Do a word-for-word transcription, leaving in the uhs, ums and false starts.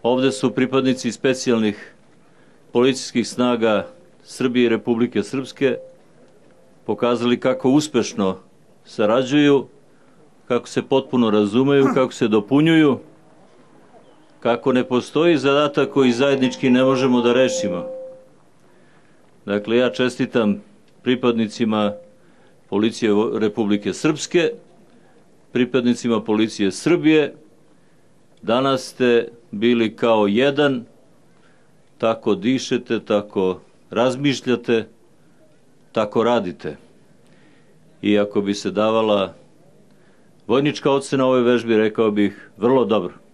Ovde su pripadnici specijalnih policijskih snaga Srbije i Republike Srpske pokazali kako uspešno sarađuju, kako se potpuno razumeju, kako se dopunjuju, kako ne postoji zadatak koji zajednički ne možemo da rešimo. Dakle, ja čestitam pripadnicima Policije Republike Srpske, pripadnicima Policije Srbije. Danas ste bili kao jedan, tako dišete, tako razmišljate, tako radite. I ako bi se davala vojnička ocena ovoj vežbi, rekao bih vrlo dobro.